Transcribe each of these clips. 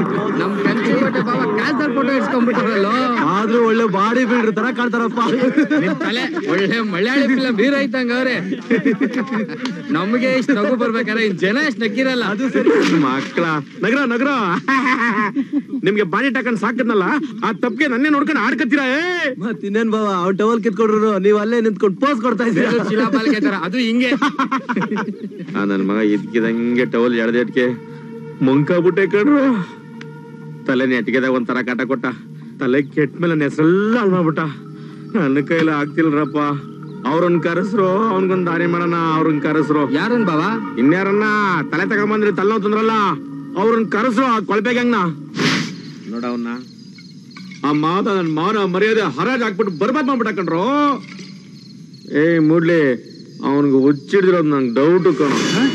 ನಮ್ ಕಂಚಿಕೋಟೆ ಬಾಬಾ cancer photo ಇಟ್ಕೊಂಡ್ಬಿಟ್ರಲ್ಲೋ. ಆದ್ರೂ ಒಳ್ಳೆ ಬಾಡಿ ಬಿಲ್ಡರ್ ತರ ಕಾಣ್ತಾರಪ್ಪ. ನಿಮ್ ತಲೆ ಒಳ್ಳೆ ಮಲಯಾಳಿ ಫಿಲಂ ಹೀರೋ ಇದ್ದಂಗ ಅವ್ರೆ. ನಮ್ಗೆ ಇಷ್ಟ ನಗು ಬರ್ಬೇಕಾದ್ರೆ ಜನ ಇಷ್ಟ ನಕ್ಕಿರಲ್ಲ. ಅದು ಸರಿ ಮಕ್ಕಳ ನಗರ ನಗರ ನಿಮ್ಗೆ ಬಾಡಿ ಟಾಕಂಡ್ ಸಾಕದ್ನಲ್ಲ ಆ ತಪ್ಪಿಗೆ ನನ್ನೇ ನೋಡ್ಕೊಂಡು ಆಡ್ಕತ್ತೀರಾ. ಮತ್ ಇನ್ನೇನ್ ಬಾವ ಅವ್ನ್ ಟವಲ್ ಕಿತ್ಕೊಡ್ರು ನೀವ್ ಅಲ್ಲೇ ನಿಂತ್ಕೊಂಡು ಪೋಸ್ ಕೊಡ್ತಾ ಇದ್ದೀರಾ. ಶಿಲಾಪಾಲಿಕೆ ತರ ಅದು ಹಿಂಗೆ. ನನ್ ಮಗ ಇದ್ಕಿದಂಗೆ ಟವಲ್ ಎಳ್ದೇಟ್ಗೆ ಮುಂಕಾಬಿಟ್ಟೆ ಕಣ್ರು. ತಲೆ ನೆಟ್ಗೆದಾಗ ಒಂಥರ ಕಾಟ ಕೊಟ್ಟ. ತಲೆ ಕೆಟ್ಟ ಮೇಲೆ ನೆಸರೆಲ್ಲ ಹಾಳು ಮಾಡ್ಬಿಟ್ಟ. ನನ್ನ ಕೈಲ ಆಗ್ತಿಲ್ರಪ್ಪ. ಅವ್ರನ್ ಕರೆಸ್ರು, ಅವನ್ಗೊಂದ್ ದಾರಿ ಮಾಡೋಣ. ಅವ್ರನ್ ಕರೆಸ್ರು. ಯಾರನ್ ಬಾವಾ? ಇನ್ಯಾರನ್ನ ತಲೆ ತಗೊಂಬಂದ್ರಿ ತಲೆನೋವು ತಂದ್ರಲ್ಲ ಅವ್ರನ್ ಕರೆಸ್ರು. ಆ ಕೊಳಪೆ ಗಂಗ್ನ ನೋಡ ಅವನ್ನ. ಆ ಮಾತ ನನ್ ಮಾನ ಮರ್ಯಾದೆ ಹರಾಜ್ ಹಾಕ್ಬಿಟ್ಟು ಬರ್ಬಾದ್ ಮಾಡ್ಬಿಟ್ಟ ಕಣ್ರು. ಮೂಡ್ಲಿ ಅವನ್ಗೆ ಹುಚ್ಚಿಡಿದಿರೋದು ನಂಗೆ ಡೌಟ್ ಕಣ.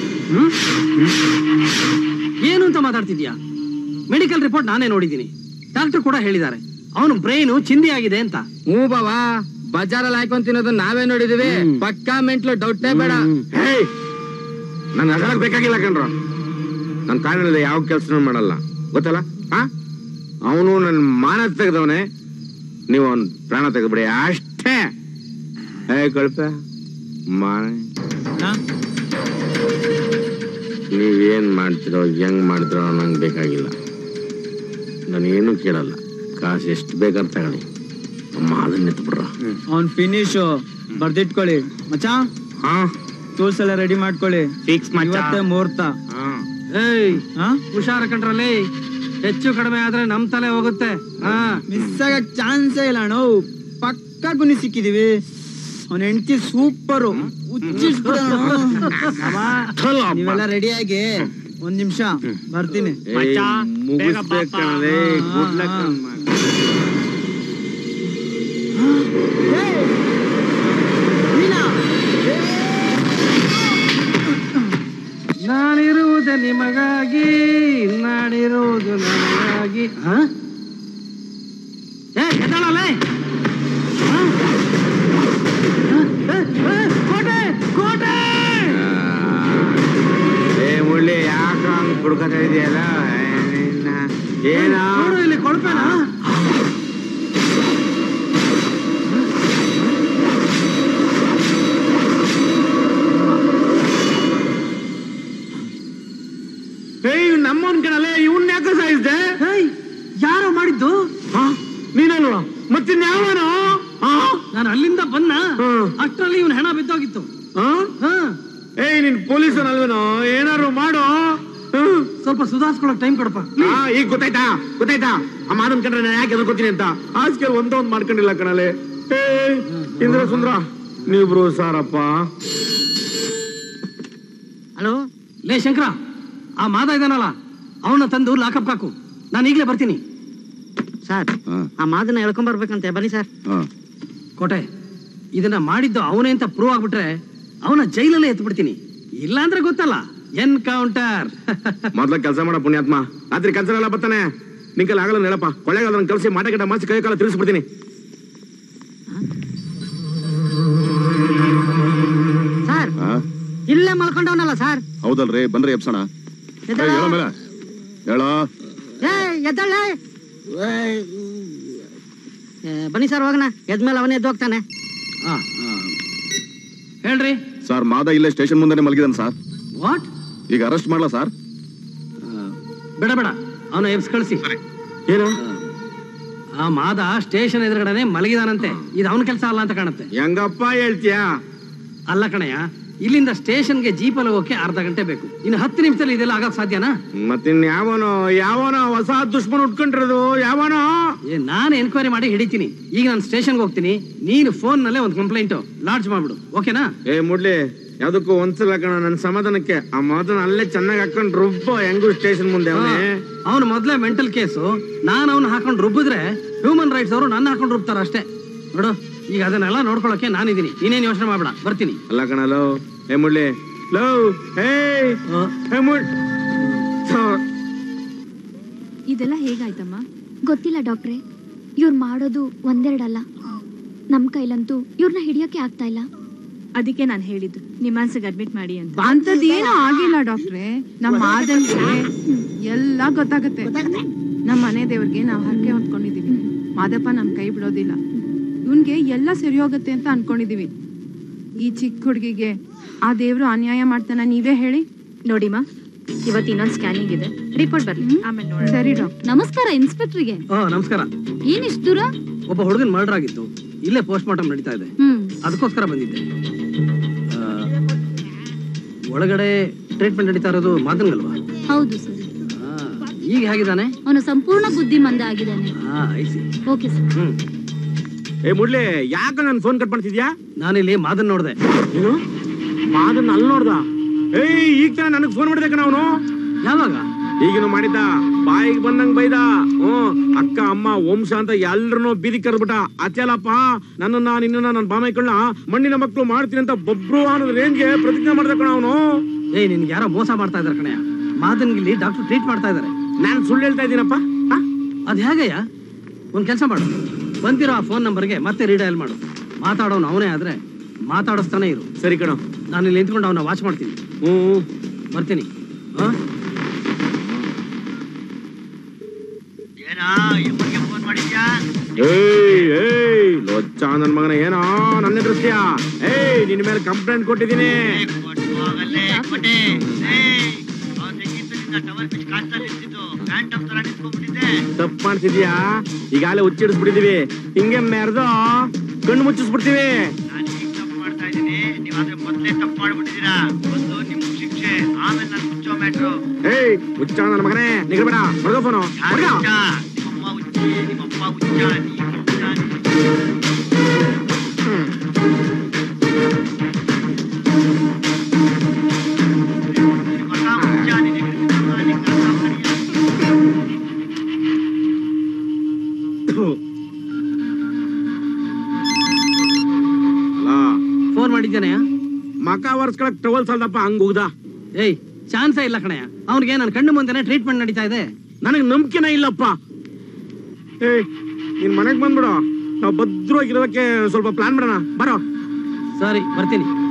ಏನು ಅಂತ ಮಾತಾಡ್ತಿದ್ಯಾ? ಮೆಡಿಕಲ್ ರಿಪೋರ್ಟ್ ನಾನೇ ನೋಡಿದ್ದೀನಿ. ಡಾಕ್ಟರ್ ಕೂಡ ಹೇಳಿದ್ದಾರೆ ಅವನು ಬ್ರೈನು ಚಿಂದಿ ಆಗಿದೆ ಅಂತ. ಹ್ಞೂ ಬಾವಾ, ಬಜಾರಲ್ಲಿ ಹಾಕೊಂಡ್ ತಿನ್ನೋದು ನಾವೇ ನೋಡಿದೀವಿ. ಪಕ್ಕಾ ಮೆಂಟ್ಲು, ಡೌಟೇ ಬೇಡ. ನನ್ ಅಗಲಕ್ ಬೇಕಾಗಿಲ್ಲ ಕಣ್ರು. ನನ್ ಕಾರಣದಲ್ಲಿ ಯಾವ ಕೆಲ್ಸನೂ ಮಾಡಲ್ಲ ಗೊತ್ತಲ್ಲ. ಅವನು ನನ್ ಮಾನ ತೆಗೆದವನೇ. ನೀವು ಅವನ್ ಪ್ರಾಣ ತೆಗೆದ್ಬಿಡಿ ಅಷ್ಟೇ. ಕಳ್ಪ ಮಾನ ನೀವೇನ್ ಮಾಡ್ತಿರೋ ಹೆಂಗ್ ಮಾಡ್ತಿರೋ ನಂಗೆ ಬೇಕಾಗಿಲ್ಲ. ನಾನೇನು ಕೇಳಲ್ಲ. ಕಾಸು ಎಷ್ಟು ಬೇಕಾದ್ರೆ ತಗೊಳ್ಳಿ. ಅಮ್ಮ ಅದನ್ನ ಎತ್ಬಿಡ್ರ. ಅವ್ನ್ ಫಿನಿಶ್ ಬರ್ದಿಟ್ಕೊಳ್ಳಿ ಮಚ್ಚಾ. ಟೂಲ್ಸ್ ಎಲ್ಲ ರೆಡಿ ಮಾಡ್ಕೊಳ್ಳಿ. ಫಿಕ್ಸ್ ಮತ್ತೆ ಮುಹೂರ್ತ. ಹುಷಾರ ಕಂಡ್ರಲ್ಲಿ. ಹೆಚ್ಚು ಕಡಿಮೆ ಆದ್ರೆ ನಮ್ ತಲೆ ಹೋಗುತ್ತೆ. ಮಿಸ್ ಆಗಕ್ ಚಾನ್ಸೇ ಇಲ್ಲ ಅಣ್ಣ. ಪಕ್ಕಾ ಗುಣಿ ಸಿಕ್ಕಿದೀವಿ. ಅವನ ಹೆಂಡತಿ ಸೂಪರು. ನೀವೆಲ್ಲ ರೆಡಿ ಆಗಿ ಒಂದ್ ನಿಮಿಷ ಬರ್ತೀನಿ. ನಾನಿರುವುದು ನಿಮಗಾಗಿ, ನಾಡಿರುವುದು ನನಗಾಗಿ. ಎದ್ದಾಳಲ್ಲೇ ಕೋಟೆ ಕೋಟೆ. ಮುಳ್ಳಿ ಯಾಕ ಕುಡ್ಕೊತಾ ಇದೆಯಲ್ಲ ಏನ ಇಲ್ಲಿ ಕೊಳ್ಪೇನ? ನಮ್ಮನ್ ಕಣಲೆ ಇವನ್ ಯಾಕೆ ಸಾಯಿಸ್ದೆ? ಯಾರೋ ಮಾಡಿದ್ದು? ನೀನಲ್ವಾ ಮತ್ತಿನ್ಯಾವನು? ನಾನು ಅಲ್ಲಿಂದ ಬನ್ನ ಅಷ್ಟರಲ್ಲಿ ಇವನ್ ಹೆಣ ಬಿದ್ದೋಗಿತ್ತು. ನೀನ್ ಪೊಲೀಸನಲ್ವೇನೋ? ಏನಾರು ಮಾಡು. ಸ್ವಲ್ಪ ಸುಧಾರಿಸ್ಕೊಳಕ್ ಟೈಮ್ ಕೊಡಪ್ಪ. ಈಗ ಗೊತ್ತಾಯ್ತಾ ಗೊತ್ತಾಯ್ತಾ? ಆ ಮಾದನ್ ಕಂಡ್ರೆ ನಾನು ಯಾಕೆ ಎದ್ಕೊತೀನಿ ಅಂತ ಆಸ್ಕೆ ಒಂದೊಂದ್ ಮಾಡ್ಕೊಂಡಿಲ್ಲ ಕಣಲೆ. ಇಂದ್ರ ಸುಂದ್ರ ನೀವ್ರು ಸಾರಪ್ಪ. ಹಲೋ ಲೇ ಶಂಕರ, ಆ ಮಾದ ಇದಾನಲ್ಲ ಅವನ್ನ ತಂದು ಲಾಕಪ್ ಹಾಕು. ನಾನು ಈಗಲೇ ಬರ್ತೀನಿ ಸರ್. ಆ ಮಾದನ್ನ ಎಳ್ಕೊಂಡ್ ಬರ್ಬೇಕಂತೆ. ಬನ್ನಿ ಸರ್. ಕೋಟೆ, ಇದನ್ನ ಮಾಡಿದ್ದು ಅವನೇ ಅಂತ ಪ್ರೂವ್ ಆಗ್ಬಿಟ್ರೆ ಅವನ ಜೈಲಲ್ಲೇ ಎತ್ಬಿಡ್ತೀನಿ. ಇಲ್ಲ ಅಂದ್ರೆ ಗೊತ್ತಲ್ಲ, ಎನ್ಕೌಂಟರ್. ಮೊದ್ಲ ಕೆಲಸ ಮಾಡ ಪುಣ್ಯಾತ್ಮ. ರಾತ್ರಿ ಕೆಲಸ ಎಲ್ಲ ಬರ್ತಾನೆ. ನಿಂಕಲ್ ಆಗಲ್ಲ ಹೇಳಪ್ಪ. ಕೊಳ್ಳೆಗಾಲ ಕಲ್ಸಿ ಮಾಟ ಗಿಡ ಮಾಸಿ ಕೈ ಕಾಲ ತಿಳಿಸ್ಬಿಡ್ತೀನಿ. ಸರ್ ಇಲ್ಲೇ ಮಲ್ಕೊಂಡವನಲ್ಲ ಸರ್? ಹೌದಲ್ರಿ, ಬನ್ರಿ ಎಬ್ಸೋಣ. ಎದ್ದಳ್ಳೆ. ಬನ್ನಿ ಸರ್ ಹೋಗೋಣ. ಎದ್ಮೇಲೆ ಅವನೇ ಎದ್ದು ಹೋಗ್ತಾನೆ. ಹೇಳ್ರಿ ಸರ್. ಮಾದ ಇಲ್ಲೇ ಸ್ಟೇಷನ್ ಮುಂದೆ ಮಲಗಿದಾನೆ ಸರ್. ವಾಟ್? ಈಗ ಅರೆಸ್ಟ್ ಮಾಡ್ಲಾ ಸರ್? ಬೇಡ ಬೇಡ, ಅವನ ಎಬ್ಸ್ ಕಳಿಸಿ. ಏನು? ಆ ಮಾದ ಸ್ಟೇಷನ್ ಎದುರುಗಡೆ ಮಲಗಿದಾನಂತೆ. ಇದು ಅವನ ಕೆಲಸ ಅಲ್ಲ ಅಂತ ಕಾಣುತ್ತೆ. ಹೆಂಗಪ್ಪ ಹೇಳ್ತೀಯಾ? ಅಲ್ಲ ಕಣಯ್ಯ, ಇಲ್ಲಿಂದ ಸ್ಟೇಷನ್ಗೆ ಜೀಪಲ್ಲಿ ಹೋಗಕ್ಕೆ ಅರ್ಧ ಗಂಟೆ ಬೇಕು. ಇನ್ನು 10 ನಿಮಿಷದಲ್ಲಿ ಇದೆಲ್ಲ ಆಗಕ್ ಸಾಧ್ಯನಾ? ಮತ್ತಿನ್ ಯಾವನೋ ಹೊಸ ದುಶ್ಮನ್ ಉಟ್ಕೊಂಡಿರೋದು ಯಾವನೋ. ನಾನು ಎನ್ಕ್ವೈರಿ ಮಾಡಿ ಹಿಡಿತೀನಿ. ಈಗ ನಾನು ಸ್ಟೇಷನ್ಗೆ ಹೋಗ್ತೀನಿ. ನೀನು ಫೋನ್ ನಲ್ಲೇ ಒಂದು ಕಂಪ್ಲೇಂಟ್ ಲಾಡ್ಜ್ ಮಾಡ್ಬಿಡು. ಓಕೆನಾ? ಮುಡ್ಲಿ ಯಾವ್ದಕ್ಕೂ ಒಂದ್ಸಲ ಕಣ ನನ್ನ ಸಮಾಧಾನಕ್ಕೆ. ಆ ಮಾತನ್ನ ಅಲ್ಲೇ ಚೆನ್ನಾಗಿ ಹಾಕೊಂಡ್ ರುಬ್ಬ. ಹೆಂಗು ಸ್ಟೇಷನ್ ಮುಂದೆ ಅವನು ಮೊದ್ಲೇ ಮೆಂಟಲ್ ಕೇಸು. ನಾನು ಅವನು ಹಾಕೊಂಡು ರುಬ್ಬಿದ್ರೆ ಹ್ಯೂಮನ್ ರೈಟ್ಸ್ ಅವರು ನನ್ನ ಹಾಕೊಂಡು ರುಬ್ತಾರ ಅಷ್ಟೇ. ನೋಡು, ಈಗ ಅದನ್ನೆಲ್ಲ ನೋಡ್ಕೊಳಕ್ಕೆ ನಾನಿದ್ದೀನಿ. ನೀನೇನು ಯೋಚನೆ ಮಾಡ್ಬೇಡ, ಬರ್ತೀನಿ. ಅಲ್ಲ ಕಣಲೋ ಮುಡ್ಲಿ ಲವ್. ಇದೆಲ್ಲ ಹೇಗಾಯ್ತಮ್ಮ? ಗೊತ್ತಿಲ್ಲ ಡಾಕ್ಟ್ರೆ. ಇವ್ರು ಮಾಡೋದು ಒಂದೆರಡಲ್ಲ. ನಮ್ ಕೈಲಂತೂ ಇವ್ರನ್ನ ಹಿಡಿಯೋಕೆ ಆಗ್ತಾ ಇಲ್ಲ. ಅದಕ್ಕೆ ನಾನು ಹೇಳಿದ್ದು ನಿಮ್ಮಾನ್ಸಿಗೆ ಅಡ್ಮಿಟ್ ಮಾಡಿ ಅಂತ. ಅಂತದೇನು ಆಗಿಲ್ಲ ಡಾಕ್ಟ್ರೆ. ನಮ್ಮ ಮಾದನ್ಗೆ ಎಲ್ಲ ಗೊತ್ತಾಗತ್ತೆ. ನಮ್ಮ ಮನೆ ದೇವ್ರಿಗೆ ನಾವು ಹರಕೆ ಹೊಂದ್ಕೊಂಡಿದೀವಿ. ಮಾದಪ್ಪ ನಮ್ ಕೈ ಬಿಡೋದಿಲ್ಲ. ಇವನ್ಗೆ ಎಲ್ಲ ಸರಿ ಹೋಗತ್ತೆ ಅಂತ ಅನ್ಕೊಂಡಿದೀವಿ. ಈ ಚಿಕ್ಕ ಹುಡುಗಿಗೆ ಆ ದೇವ್ರು ಅನ್ಯಾಯ ಮಾಡ್ತಾನ, ನೀವೇ ಹೇಳಿ. ನೋಡಿಮಾ, ಇವತ್ತು ಇನ್ನೊಂದು ಸ್ಕ್ಯಾನಿಂಗ್ ಇದೆ, ರಿಪೋರ್ಟ್ ಬರ್ಲಿ, ಆಮೇಲೆ ನೋಡಿ. ಸರಿ ಡಾಕ್ಟರ್. ನಮಸ್ಕಾರ ಇನ್ಸ್ಪೆಕ್ಟರ್ಗೆ. ನಮಸ್ಕಾರ. ಏನಿಷ್ಟು ದೂರ? ಒಬ್ಬ ಹುಡುಗನ್ ಮರ್ಡರ್ ಆಗಿತ್ತು, ಇಲ್ಲೇ ಪೋಸ್ಟ್ ಮಾರ್ಟಮ್ ನಡೀತಾ ಇದೆ, ಅದಕ್ಕೋಸ್ಕರ ಬಂದಿದ್ದೆ. ಒಳಗಡೆ ಟ್ರೀಟ್ಮೆಂಟ್ ನಡೀತಾ ಇರೋದು ಮಾದನ್ಗಲ್ವಾ? ಹೌದು ಸರ್. ಈಗ ಹೇಗಿದ್ದಾನೆ? ಅವನು ಸಂಪೂರ್ಣ ಬುದ್ಧಿಮಂದ ಆಗಿದ್ದಾನೆ. Okay sir. ಏ ಮುಡ್ಲಿ, ಯಾಕ ನನ್ ಫೋನ್ ಕಟ್ ಮಾಡ್ತಿದ್ಯಾ? ನಾನಿಲ್ಲಿ ಮಾದನ್ ನೋಡ್ದೆ. ಏನು ಮಾದನ್ ಅಲ್ಲಿ ನೋಡ್ದ? ಏಯ್, ಈಗ ತಾನೆ ನನಗ್ ಫೋನ್ ಮಾಡಿದೆ ಕಣ ಅವನು. ಯಾವಾಗ? ಈಗಿನ ಮಾಡಿದ್ದ, ಬಾಯಿಗೆ ಬಂದಂಗ್ ಬೈದ. ಅಕ್ಕ ಅಮ್ಮ ವಂಶ ಅಂತ ಎಲ್ರನ್ನೂ ಬೀದಿ ಕರ್ಬಿಟ್ಟ. ಅಚ್ಚಲಪ್ಪ, ನಿನ್ನ ನನ್ನ ಬಾಮೈಕಳ್ನ ಮಣ್ಣಿನ ಮಕ್ಕಳು ಮಾಡ್ತೀನಿ ಅಂತ ಬೊಬ್ರು ಅನ್ನೋದ್ ರೇಂಜ್ಗೆ ಪ್ರತಿಜ್ಞೆ ಮಾಡ್ದ ಕಣ ಅವನು. ಏಯ್, ನಿನ್ಗೆ ಯಾರೋ ಮೋಸ ಮಾಡ್ತಾ ಇದಾರೆ ಕಣಯ್ಯ. ಮಾದನ್ಗಿಲ್ಲಿ ಡಾಕ್ಟರ್ ಟ್ರೀಟ್ ಮಾಡ್ತಾ ಇದಾರೆ. ನಾನ್ ಸುಳ್ಳು ಹೇಳ್ತಾ ಇದ್ದೀನಪ್ಪ. ಅದ್ ಹೇಗಯ್ಯ? ಒಂದ್ ಕೆಲಸ ಮಾಡು, ಬಂದಿರೋ ಆ ಫೋನ್ ನಂಬರ್ಗೆ ಮತ್ತೆ ರೀಡಯಲ್ ಮಾಡು. ಮಾತಾಡೋನು ಅವನೇ ಆದ್ರೆ ಮಾತಾಡಿಸ್ತಾನೆ ಇರು. ಸರಿ ಕಣ, ನಾನು ಇಲ್ಲಿ ನಿಂತ್ಕೊಂಡು ಅವನ್ನ ವಾಚ್ ಮಾಡ್ತೀನಿ. ಬರ್ತೀನಿ. ಲೊಚ್ಚ ನನ್ ಮಗನ, ಏನೋ ನನ್ನ ಎದುರಿಸ್ತೀಯ? ಏಯ್, ನಿನ್ ಮೇಲೆ ಕಂಪ್ಲೇಂಟ್ ಕೊಟ್ಟಿದ್ದೀನಿ. ತಪ್ಪು ಮಾಡ್ತಿದ್ಯಾ? ಈಗಾಗಲೇ ಹುಚ್ಚಿಡಿಸ್ಬಿಟ್ಟಿದೀವಿ, ಹಿಂಗೆ ಮೆರೆದು ಕಣ್ಣು ಮುಚ್ಚಿಸ್ಬಿಡ್ತೀವಿ. ಏಯ್, ಹುಚ್ಚ ನನ್ನ ಮಗನೇ, ನಿಗಬೇಡ, ಹೊರಗ ಫೋನು ಹೊರಗ. ಫೋನ್ ಮಾಡಿದ್ದೇನೆ. ಮಕ ವರ್ಸ್ಕೊಳಕ್ ಟವಲ್ ಸಾಲ್ದಪ್ಪ, ಹಂಗ ಹೋಗ್ದ. ಏಯ್, ಚಾನ್ಸೇ ಇಲ್ಲ ಕಣಯ್ಯ. ಅವ್ನಿಗೆ ನನ್ನ ಕಣ್ಣು ಮುಂದೆನೆ ಟ್ರೀಟ್ಮೆಂಟ್ ನಡೀತಾ ಇದೆ. ನನಗ್ ನಂಬಿಕೆನೇ ಇಲ್ಲಪ್ಪ. ಏಯ್, ನೀನ್ ಮನೆಗ್ ಬಂದ್ಬಿಡು, ನಾವು ಭದ್ರವಾಗಿರೋದಕ್ಕೆ ಸ್ವಲ್ಪ ಪ್ಲಾನ್ ಮಾಡೋಣ. ಬರೋ. ಸರಿ, ಬರ್ತೀನಿ.